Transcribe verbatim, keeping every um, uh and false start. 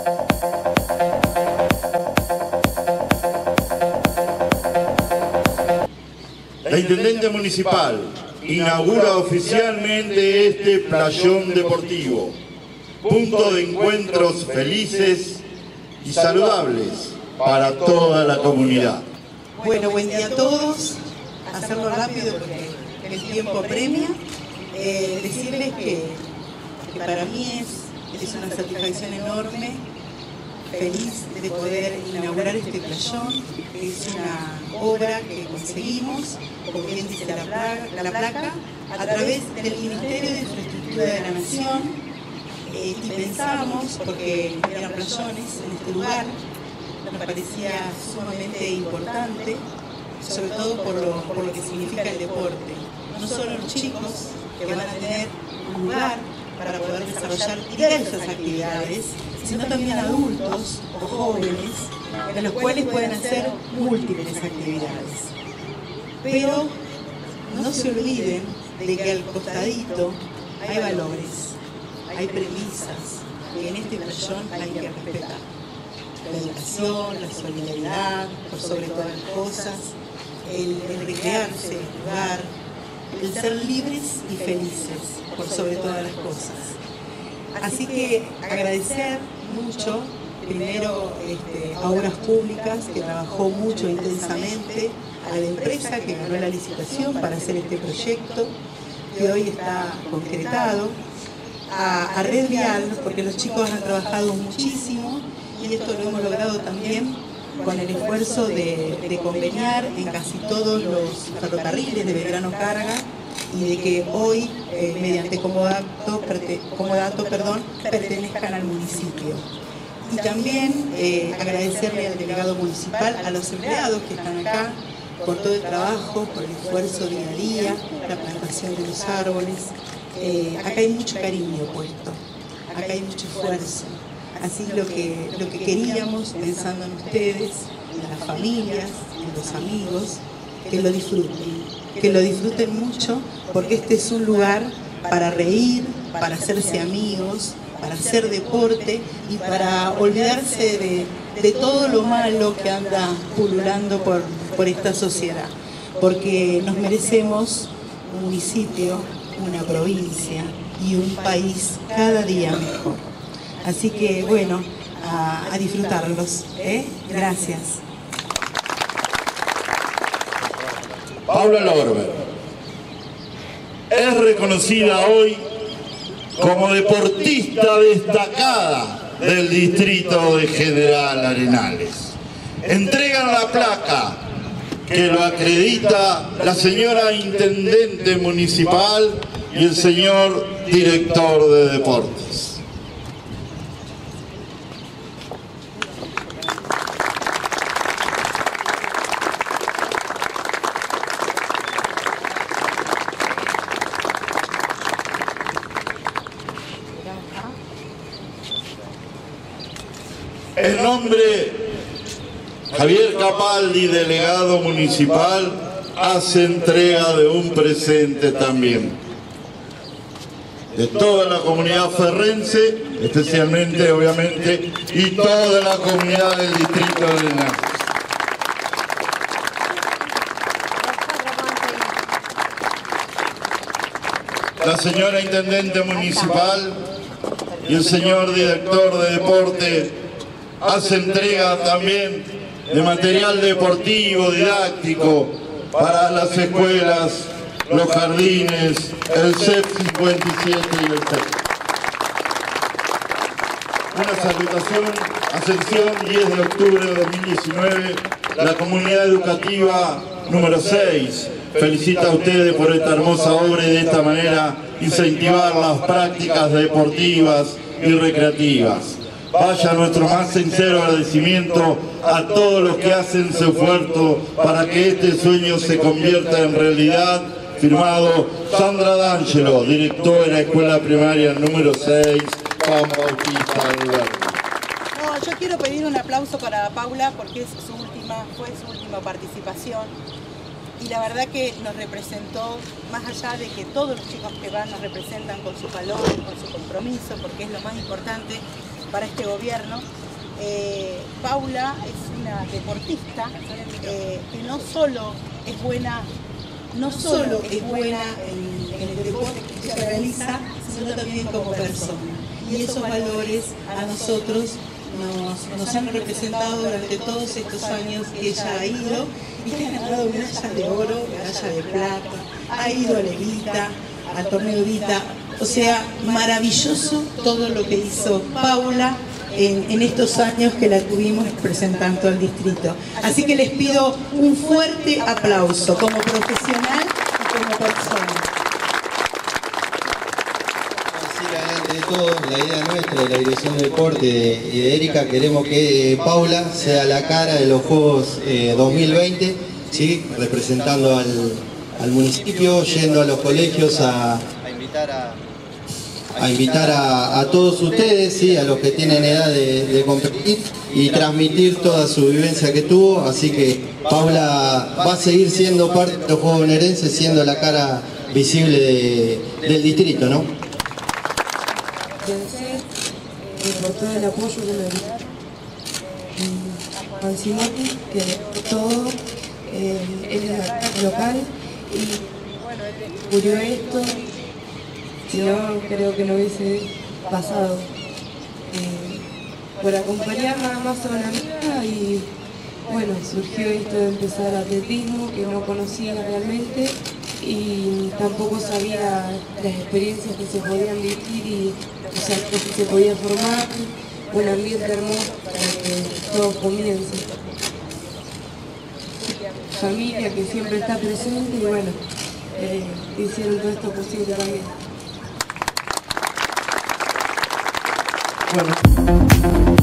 La Intendente Municipal inaugura oficialmente este playón deportivo, punto de encuentros felices y saludables para toda la comunidad. Bueno, buen día a todos. Hacerlo rápido porque el tiempo apremia. Eh, decirles que, que para mí es, es una satisfacción enorme, feliz de poder inaugurar este playón. Es una obra que conseguimos, como bien dice la placa, la placa a través del Ministerio de Infraestructura de la Nación. Eh, y pensamos, porque eran playones en este lugar, nos parecía sumamente importante, sobre todo por lo, por lo que significa el deporte. No solo los chicos, que van a tener un lugar para poder desarrollar diversas actividades, sino también adultos o jóvenes, en los cuales pueden hacer múltiples actividades. Pero no se olviden de que al costadito hay valores, hay premisas que en este playón hay que respetar. La educación, la solidaridad, por sobre todas las cosas, el, el recrearse, el jugar, el ser libres y felices, por sobre todas las cosas. Así que agradecer mucho, primero este, a Obras Públicas, que trabajó mucho intensamente, a la empresa que ganó la licitación para hacer este proyecto, que hoy está concretado, a, a Red Vial, porque los chicos han trabajado muchísimo, y esto lo hemos logrado también con el esfuerzo de, de conveniar en casi todos los ferrocarriles de Belgrano Carga, y de que hoy, eh, mediante comodato, comodato perdón, pertenezcan al municipio. Y también eh, agradecerle al delegado municipal, a los empleados que están acá, por todo el trabajo, por el esfuerzo día a día, la plantación de los árboles. Eh, acá hay mucho cariño puesto, acá hay mucho esfuerzo. Así lo que, lo que queríamos, pensando en ustedes, en las familias, en los amigos, que lo disfruten, que lo disfruten mucho, porque este es un lugar para reír, para hacerse amigos, para hacer deporte y para olvidarse de, de todo lo malo que anda pululando por, por esta sociedad, porque nos merecemos un municipio, una provincia y un país cada día mejor. Así que, bueno, a, a disfrutarlos, ¿eh? Gracias. Paula Lorber es reconocida hoy como deportista destacada del distrito de General Arenales. Entregan la placa que lo acredita la señora Intendente Municipal y el señor Director de Deportes. En nombre Javier Capaldi, delegado municipal, hace entrega de un presente también de toda la comunidad ferrense, especialmente, obviamente, y toda la comunidad del distrito de Arenales. La señora Intendente Municipal y el señor Director de Deporte hace entrega también de material deportivo, didáctico, para las escuelas, los jardines, el C E P cincuenta y siete y el C E P. Una salutación, Ascensión, diez de octubre de dos mil diecinueve, la comunidad educativa número seis. Felicita a ustedes por esta hermosa obra y de esta manera incentivar las prácticas deportivas y recreativas. Vaya nuestro más sincero agradecimiento a todos los que hacen su esfuerzo para que este sueño se convierta en realidad. Firmado Sandra D'Angelo, directora de la Escuela Primaria número seis, Juan Bautista Alberto. No, yo quiero pedir un aplauso para Paula porque es su última, fue su última participación. Y la verdad que nos representó, más allá de que todos los chicos que van nos representan con su valor, con su compromiso, porque es lo más importante. para este gobierno. Eh, Paula es una deportista eh, que no solo es buena, no solo es buena en, en el deporte que ella realiza, sino también como persona. Y esos valores a nosotros nos, nos han representado durante todos estos años que ella ha ido y que ha ganado medallas de oro, medalla de plata, ha ido a Levita, al torneo Vita. O sea, maravilloso todo lo que hizo Paula en, en estos años que la tuvimos representando al distrito. Así que les pido un fuerte aplauso como profesional y como persona. De todo, la idea nuestra de la Dirección de Deporte y de Erika, queremos que Paula sea la cara de los Juegos eh, dos mil veinte, ¿sí? Representando al, al municipio, yendo a los colegios a, a invitar, a, a, invitar a, a todos ustedes, ¿sí? A los que tienen edad de, de competir y transmitir toda su vivencia que tuvo. Así que Paula va a seguir siendo parte de los Juegos bonaerenses, siendo la cara visible de, del distrito, ¿no? Agradecer eh, por todo el apoyo que me dio Juan Simotti, que todo, eh, él es actor local y murió esto, si no creo que no hubiese pasado. Eh, por acompañar nada más a una amiga y bueno, surgió esto de empezar atletismo que no conocía realmente y tampoco sabía las experiencias que se podían vivir y o sea, que se podía formar un ambiente hermoso para que todo comience. Familia que siempre está presente y bueno, eh, hicieron todo esto posible también. Bueno.